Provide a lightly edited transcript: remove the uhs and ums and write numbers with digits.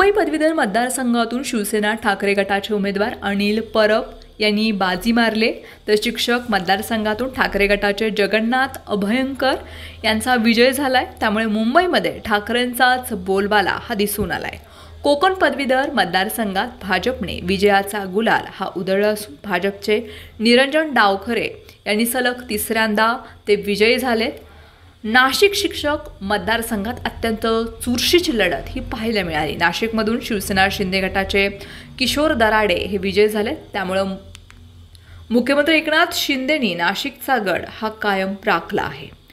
मुंबई पदवीधर मतदारसंघातून शिवसेना ठाकरे गटाचे उमेदवार अनिल परब यांनी बाजी मारले, तर शिक्षक मतदारसंघातून ठाकरे गटाचे जगन्नाथ अभयंकर यांचा विजय झालाय। त्यामुळे मुंबईमध्ये ठाकरेंचाच बोलबाला हा दिसून आलाय। कोकण पदवीधर मतदारसंघात भाजपने विजयाचा गुलाल हा उधळला असून भाजपचे निरंजन डावखरे यांनी सलग तिसऱ्यांदा ते विजयी झालेत। नाशिक शिक्षक मतदारसंघात अत्यंत चुरशीची लढत ही पाहायला मिळाली। नाशिकमधून शिवसेना शिंदे गटाचे किशोर दराडे हे विजयी झाले। त्यामुळे मुख्यमंत्री एकनाथ शिंदेंनी नाशिकचा गड हा कायम राखला आहे।